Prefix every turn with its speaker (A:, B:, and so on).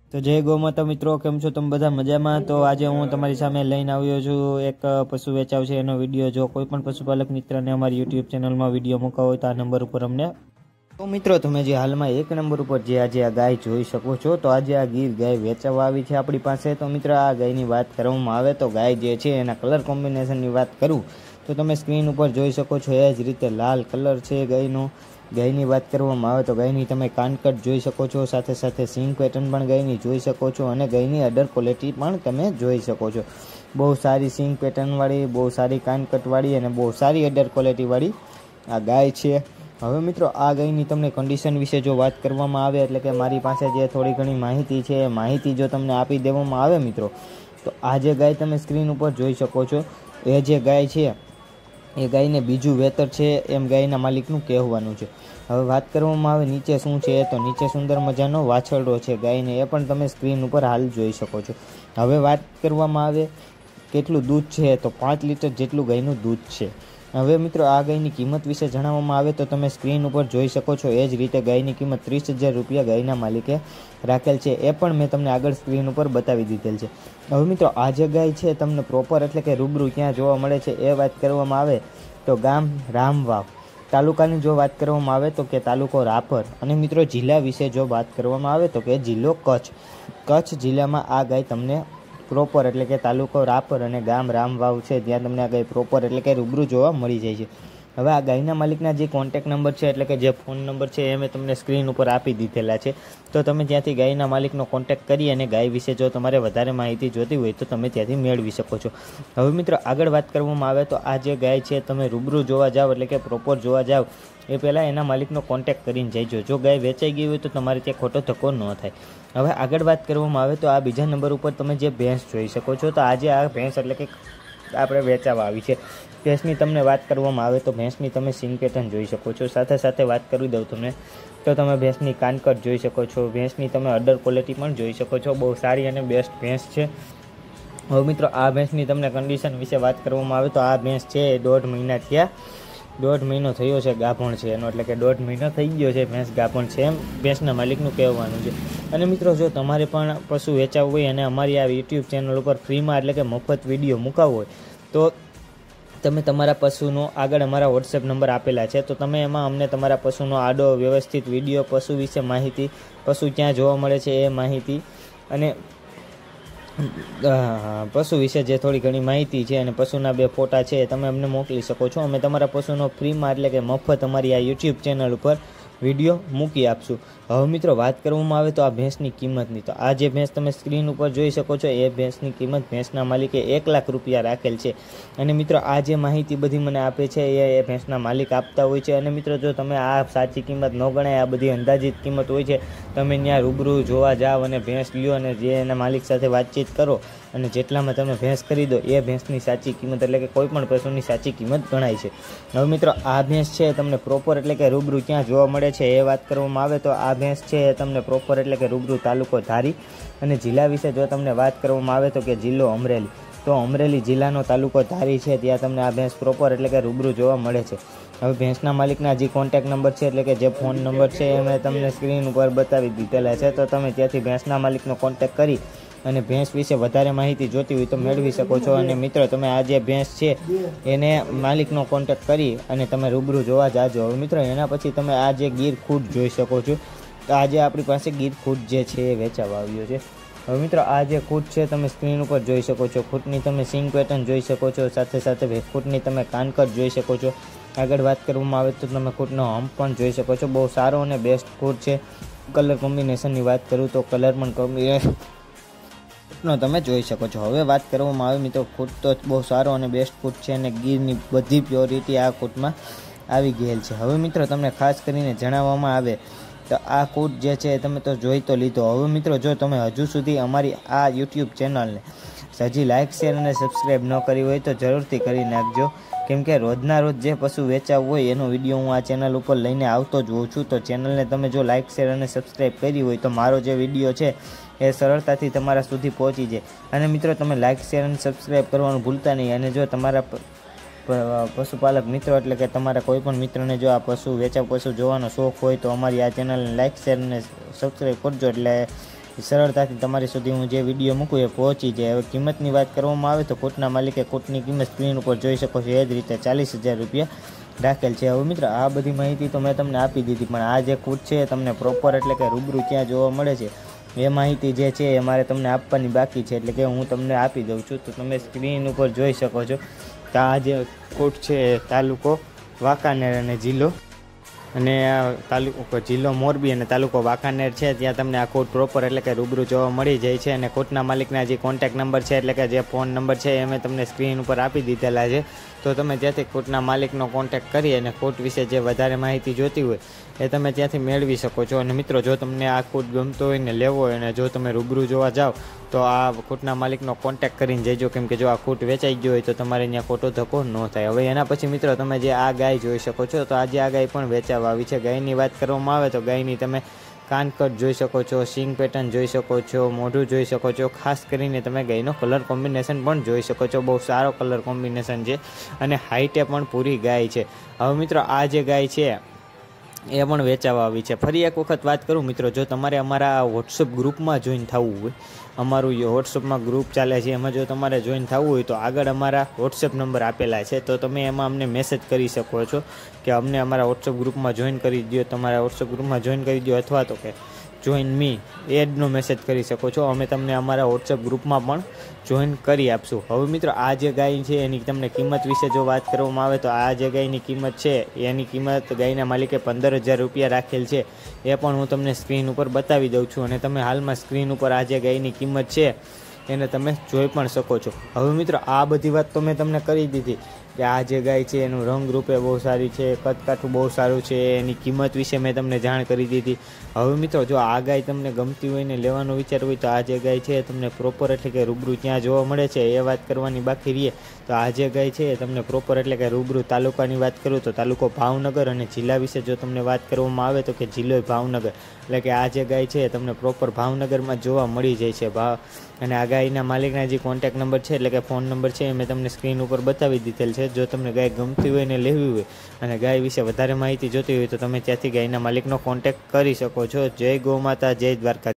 A: तो जय गौ माता मित्रों, केम छो तमे बधा मजामां। तो आज हूँ तमारी सामे लईने आव्यो छुं एक पशु वेचाव छे एनो विडियो। जो कोईपण पशुपालक मित्रने अमारी यूट्यूब चेनल में विडियो मूकवा होय तो आ नंबर पर अमने तो मित्रों तमे जे हाल में एक नंबर पर जे आज आ गाय जोई शको छो। तो आज आ गीर गाय वेचावा आवी छे आपणी पासे। तो मित्रों आ गायनी वात करवामां आवे तो गाय जे छे एना कलर कॉम्बिनेशननी वात करूं तो तमे स्क्रीन पर जोई शको छो। ए ज रीते लाल कलर छे गायनो। गायनी बात करवामां आवे तो गायनी तमे कानकट जोई शको छो, साथे साथे सींग पेटर्न पण गायनी जोई शको छो अने गायनी अडर क्वॉलिटी पण तमे जोई शको छो। बहु सारी सींग पेटर्न वाળી, बहु सारी कानकट वाળી अने बहु सारी अडर क्वॉलिटी वाળી आ गाय छे। हवे मित्रों आ गायनी तमने कंडीशन विषे जो बात करवामां आवे एटले के मारी पासे जे थोड़ी घणी माहिती छे ए माहिती जो तमने आपी देवामां आवे मित्रों तो आ जे गाय तमे स्क्रीन पर जोई शको छो ए जे गाय छे ए गायने बीजू वेतर छे एम गायना मालिकनुं कहेवानुं छे। हवे वात करवामां आवे नीचे शुं छे तो नीचे सुंदर मजानो वाछरडो छे गायने, ए पण तमे स्क्रीन पर हाल जोई शको छो। हवे वात करवामां आवे केटलुं दूध छे तो 5 लीटर जेटलुं गायनुं दूध छे। हवे मित्रों आ गायनी किंमत विषे जणाववामां आवे तो तमे स्क्रीन पर जोई शको छो। ए ज रीते गायनी किंमत 30,000 रुपया गायना मालिके राखेल छे, ए पण मैं तमने आगळ स्क्रीन पर बतावी दीधेल छे। हवे मित्रों आ जे गाय छे तमने प्रोपर एटले के रूबरू क्यां जोवा मळे छे ए वात करवामां आवे तो गाम रामवाव तालुकानी जो बात करवामां आवे तो के तालुको रापर अने मित्रों जिल्ला विषे जो बात करवामां आवे तो के जिल्लो कच्छ। कच्छ जिल्लामां आ गाय तमने प्रोपर एटले के तालुको रापर अने गाम रामवाव छे त्यां तमने आ गाय प्रोपर एटले के रूबरू जोवा मळी जाय छे। हवे आ गायना मालिकना जे कॉन्टेक्ट नंबर छे एटले के जे फोन नंबर छे ए मैं तमने स्क्रीन पर आपी दीधेला छे। तो तमे त्यांथी गायना मालिकनो कॉन्टेक्ट करी अने गाय विषे जो तमारे वधारे माहिती जोती होय तो तमे त्यांथी मेळवी शको छो। हवे मित्रों आगळ वात करवामां आवे तो आ जे गाय छे तमे रूबरू जोवा जाव एटले के प्रोपर जोवा जाव ए पहेला एना मालिकनो कॉन्टेक्ट करीने जइजो। जो गाय वेचाई गई होय तो तमारे त्यां खोटो धक्को न थाय। हवे आगळ वात करवामां आवे तो आ बीजा नंबर पर तमे जे भैंस जोई शको छो तो आज आ भैंस एटले के आपणे वेचावा आवी छे। भैंसनी तमने वात करवामां आवे तो भैंसनी तमे सींग पेटर्न जोई शको छो। साथे साथे वात करी दઉં तमने तो तमे भैंसनी कानकट जोई शको छो। भैंसनी तमे अडर क्वॉलिटी पण जोई शको छो। बहु सारी अने बेस्ट भैंस छे। हवे मित्रों आ भैंसनी तमने कंडीशन विषे वात करवामां आवे तो आ भैंस छे 1.5 महीना थया। 1.5 महीनो थयो छे गाभण छे एनो एटले के 1.5 महीनो थई गयो छे भैंस गाभण छे एम भैंसना मालिकनुं कहेवानुं छे। अने मित्रों जो तमारे पण पशु वेचावવું होय अने अमारी आ यूट्यूब चेनल पर फ्रीमां एटले के मफत विडियो मूकावવો होय तो तमे तमारा पशुनो आगळ अमारा व्हाट्सएप नंबर आपेला छे तो तमे एमां अमने तमारा पशुनो आडो व्यवस्थित विडियो पशु विषे माहिती, पशु क्यां जोवा मळे छे ए माहिती अने पशु विषे जे थोड़ी घणी माहिती छे अने पशुना 2 फोटा छे तमे अमने मोकली शको छो। अमे तमारा पशुनो फ्रीमां एटले के मफत अमारी आ यूट्यूब चेनल पर विडियो मूकी आपशुं। हवे मित्रों बात करवामां आवे तो आ भैंसनी किंमतनी तो आ जे भैंस तमे स्क्रीन पर जोई शको छो ए भैंसनी किंमत भैंसना मालिके 1 लाख रुपया राखेल छे। अने मित्रों आ जे माहिती बधी मने आपे छे ए भैंसना मालिक आपता होय छे। अने मित्रों जो तमे आ साची किंमत न गणाय आ बधी अंदाजित किंमत होय छे तमे त्यां रूबरू जोवा जाव अने भैंस ल्यो अने जे एना मालिक साथे वातचीत करो अने जेटलामां तमे भैंस खरीदो ए भैंसनी साची किंमत एटले के कोईपण पशुनी साची किंमत गणाय छे। हवे मित्रों आ भैंस छे तमने प्रोपर एटले के रूबरू क्यां जोवा मळे छे ए वात करवामां आवे तो आ भैंस छे तमने प्रोपर एटले के रूबरू तालुको धारी अने जिल्ला विषे जो तमने वात करवामां आवे तो के जिल्लो अमरेली तो अमरेली जिल्लानो तालुको धारी छे त्यां तमने आ भैंस प्रोपर एटले के रूबरू जोवा मळे छे। हवे भैंसना मालिकना जे कॉन्टेक्ट नंबर छे एटले के जे फोन नंबर छे ए मैं तमने स्क्रीन पर बतावी दीधेला छे तो तमे त्यांथी भैंसना मालिकनो कॉन्टेक्ट करी अने भैंस विषे वधारे माहिती जोती होय तो मेळवी शको छो। अने मित्रों तमे आ जे भैंस छे एने मालिकनो कॉन्टेक्ट करी अने तमे रूबरू जोवा जाजो। हवे मित्रों एना पछी तमे आ जे गीर खूट जोई शको छो तो आज आपणी पासे गीर खूट जे छे वेचावा आव्यो छे। हवे मित्रों आ जे खूट छे तमे स्क्रीन पर जोई शको छो। खूटनी तमे सींग पेटर्न जोई शको छो, साथे साथे खूटनी तमे कानकट जोई शको छो। आगळ वात करवामां आवे तो तमे खूटनो हम्प पण जोई शको छो। बहु सारो अने बेस्ट खूट छे। कलर कॉम्बिनेशननी वात करूं तो कलर पण कॉम्बिनेशन नो तमे जोई शको छो। हवे वात करवामां आवे मित्रों खूट तो बहु सारो अने बेस्ट खूट छे अने गीरनी बधी प्योरिटी आ खूटमां आवी गयेल छे। हवे मित्रों तमने खास करीने जणाववामां आवे तो आ खूट जे छे तमे तो जोई तो लीधो। हवे मित्रों जो तमे हजू सुधी अमारी आ यूट्यूब चेनलने हजी लाइक शेर अने सब्सक्राइब न करी होय तो जरूरथी करी नाखजो, केम के रोजना रोज जे पशु वेचावવું होय एनो विडियो हूँ आ चेनल पर लईने आवतो ज होउं छुं। तो चेनलने तमे जो लाइक शेर अने सब्सक्राइब करी होय तो मारो जे विडियो छे ए सरळताथी तमारा सुधी पहोंची जाय। अने मित्रों तमे लाइक शेर अने सब्सक्राइब करवानुं भूलता नहीं। अने जो तमारा पशुपालक मित्रों एटले के तमारा कोईपण मित्रने जो आ पशु वेचाव पशु जोवानो शौक होय तो अमारी आ चेनलने लाइक शेर अने सब्सक्राइब करजो एटले સરળતાથી તમારી સુધી હું જે વિડીયો મૂકું એ પહોંચી જાય. હવે કિંમતની વાત કરવામાં આવે તો કોટના માલિકે કોટની કિંમત સ્ક્રીન ઉપર જોઈ શકો છો એ જ રીતે 40,000 રૂપિયા રાખેલ છે. હવે મિત્રો આ બધી માહિતી તો મેં તમને આપી દીધી, પણ આ જે કૂટ છે તમને પ્રોપર એટલે કે રૂબરૂ ક્યાં જોવા મળે છે એ માહિતી જે છે એ મારે તમને આપવાની બાકી છે, એટલે કે હું તમને આપી દઉં છું. તો તમે સ્ક્રીન ઉપર જોઈ શકો છો કે આ જે કૂટ છે તાલુકો વાંકાનેર અને જિલ્લો જિલ્લો મોરબી અને તાલુકો વાંકાનેર છે. ત્યાં તમને આ કોટ પ્રોપર એટલે કે રૂબરૂ જોવા મળી જાય છે. અને કોટના માલિકના જે કોન્ટેક્ટ નંબર છે એટલે કે જે ફોન નંબર છે એ મેં તમને સ્ક્રીન ઉપર આપી દીધેલા છે. તો તમે ત્યાંથી કોટના માલિકનો કોન્ટેક્ટ કરી અને કોટ વિશે જે વધારે માહિતી જોતી હોય એ તમે ત્યાંથી મેળવી શકો છો. અને મિત્રો જો તમને આ કોટ ગમતો હોય ને લેવો હોય અને જો તમે રૂબરૂ જોવા જાઓ તો આ કોટના માલિકનો કોન્ટેક્ટ કરીને જજો, કેમ કે જો આ કોટ વેચાઈ ગયો હોય તો તમારે ત્યાં ખોટો ધક્કો ન થાય. હવે એના પછી મિત્રો તમે જે આ ગાય જોઈ શકો છો, તો આજે આ ગાય પણ વેચાવા આવી છે. ગાયની વાત કરવામાં આવે તો ગાયની તમે કાનકટ જોઈ શકો છો, સિંગ પેટર્ન જોઈ શકો છો, મોઢું જોઈ શકો છો. ખાસ કરીને તમે ગાયનો કલર કોમ્બિનેશન પણ જોઈ શકો છો, બહુ સારો કલર કોમ્બિનેશન છે અને હાઈટે પણ પૂરી ગાય છે. હવે મિત્રો આ જે ગાય છે એ પણ વેચાવા આવી છે. ફરી એક વખત વાત કરું મિત્રો, જો તમારે અમારા વોટ્સઅપ ગ્રુપમાં જોઈન થવું હોય, અમારું વોટ્સઅપમાં ગ્રુપ ચાલે છે, એમાં જો તમારે જોઈન થવું હોય તો આગળ અમારા વોટ્સઅપ નંબર આપેલા છે, તો તમે એમાં અમને મેસેજ કરી શકો છો કે અમને અમારા વોટ્સઅપ ગ્રુપમાં જોઈન કરી દો, તમારા વોટ્સઅપ ગ્રુપમાં જોઈન કરી દો, અથવા તો કે જોઈન મી એડનો મેસેજ કરી શકો છો. અમે તમને અમારા વોટ્સઅપ ગ્રુપમાં પણ જોઈન કરી આપશું. હવે મિત્રો આ જે ગાય છે એની તમને કિંમત વિશે જો વાત કરવામાં આવે તો આ જે ગાયની કિંમત છે એની કિંમત ગાયના માલિકે 15,000 રૂપિયા રાખેલ છે. એ પણ હું તમને સ્ક્રીન ઉપર બતાવી દઉં છું અને તમે હાલમાં સ્ક્રીન ઉપર આ જે ગાયની કિંમત છે એને તમે જોઈ પણ શકો છો. હવે મિત્રો આ બધી વાત તો મેં તમને કરી દીધી કે આ જે ગાય છે એનું રંગ રૂપે બહુ સારી છે, કદકાઠું બહુ સારું છે, એની કિંમત વિશે મેં તમને જાણ કરી દીધી. હવે મિત્રો જો આ ગાય તમને ગમતી હોય ને લેવાનો વિચાર હોય તો આ જે ગાય છે તમને પ્રોપર એટલે કે રૂબરૂ ક્યાં જોવા મળે છે એ વાત કરવાની બાકી રહીએ. તો આ જે ગાય છે તમને પ્રોપર એટલે કે રૂબરૂ તાલુકાની વાત કરું તો તાલુકો ભાવનગર અને જિલ્લા વિશે જો તમને વાત કરવામાં આવે તો કે જિલ્લો ભાવનગર, એટલે કે આ જે ગાય છે તમને પ્રોપર ભાવનગરમાં જોવા મળી જાય છે. અને આ ગાયના માલિકના જે કોન્ટેક્ટ નંબર છે એટલે કે ફોન નંબર છે એ મેં તમને સ્ક્રીન ઉપર બતાવી દીધેલ છે. જો તમને ગાય ગમતી હોય ને લેવી હોય અને ગાય વિશે વધારે માહિતી જોતી હોય તો તમે ત્યાંથી ગાયના માલિકનો કોન્ટેક્ટ કરી શકો છો. જય ગૌ માતા, જય દ્વારકા.